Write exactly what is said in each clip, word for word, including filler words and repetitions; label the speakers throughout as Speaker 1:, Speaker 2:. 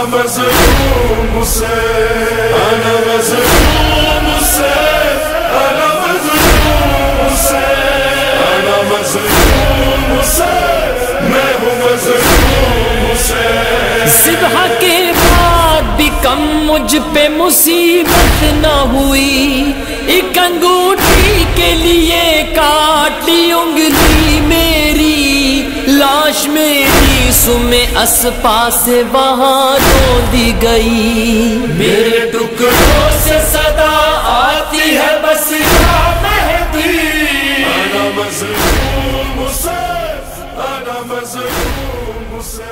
Speaker 1: मज़लूम से, अना मज़लूम से, अना मज़लूम से, अना मज़लूम से, मैं हूँ मज़लूम से।
Speaker 2: सिबहा के बाद भी कम मुझ पे मुसीबत न हुई, एक अंगूठी के लिए काट ली उंगली मेरी, लाश मेरी सुमे अस्पा से वहाँ दी गई। मेरे टुकड़ों से सदा आती है बस या मेहदी,
Speaker 1: अना मज़लूम से, अना मज़लूम से।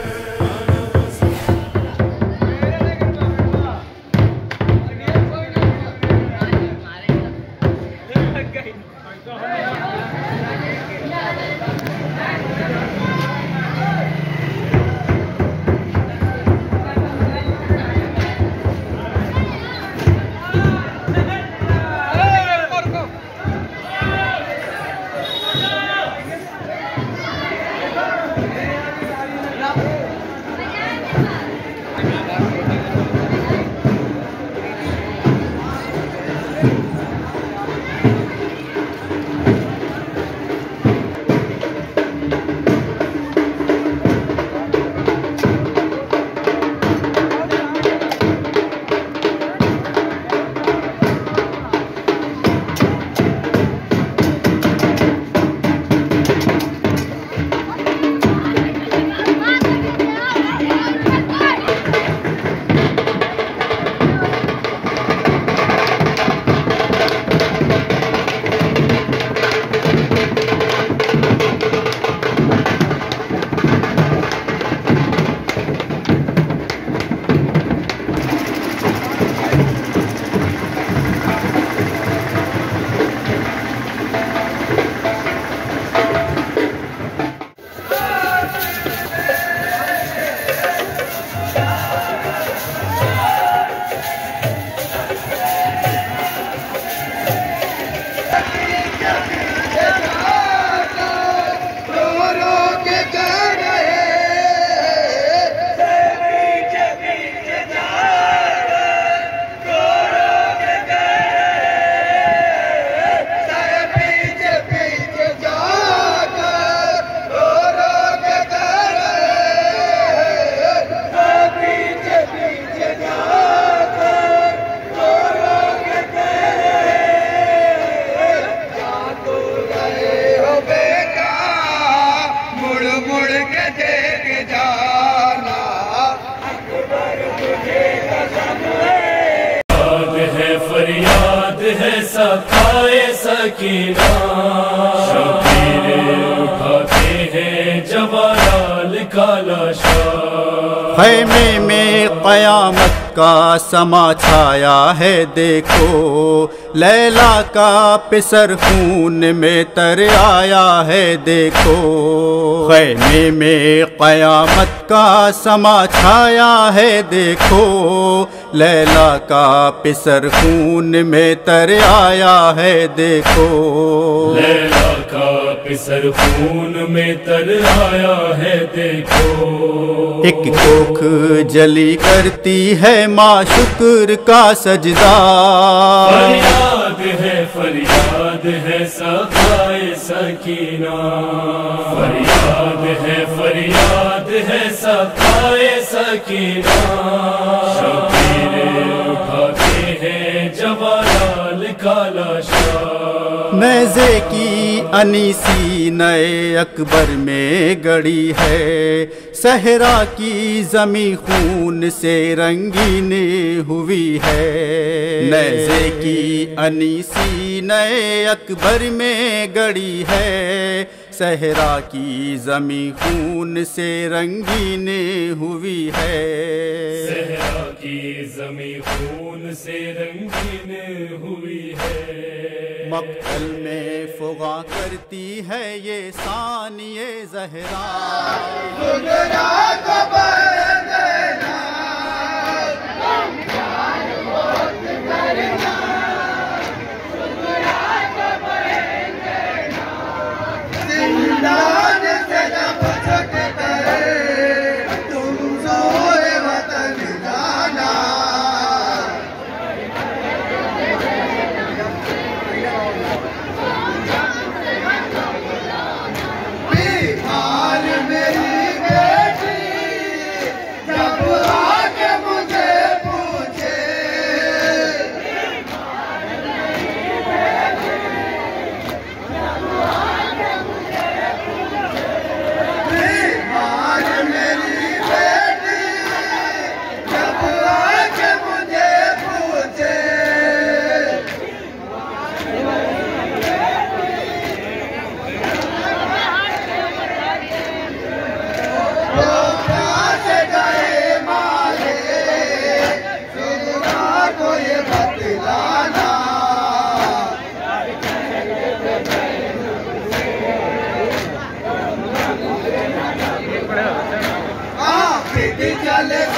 Speaker 2: सखाए सकीना, शबीर उठाते हैं जवालाल का लाशा।
Speaker 3: खैमे में क़यामत का समा छाया है देखो, लैला का पिसर खून में तर आया है देखो। खैमे में क़यामत का समा छाया है देखो, लैला का पिसर खून में तर आया है देखो।
Speaker 2: लैला का पिसर खून में तर आया है देखो।
Speaker 3: एक कोख जली करती है माँ शुक्र का सजदा,
Speaker 2: फरियाद है फरियाद है सखाए सकीना। फरियाद है फरियाद है सखाए सकीना, शबीर उठाते हैं जवालाल का लाशा।
Speaker 3: नैज़े की अनीसी नए अकबर में गड़ी है, सहरा की ज़मी खून से रंगीन हुई है। नैज़े की अनीसी नए अकबर में गड़ी है, सहरा की ज़मी खून से रंगीन हुई है।
Speaker 2: सहरा की ज़मी खून से रंगीन हुई है।
Speaker 3: मक्तल में फुगा करती है ये सानिए ज़हरा।
Speaker 4: तुम सोए वतन जल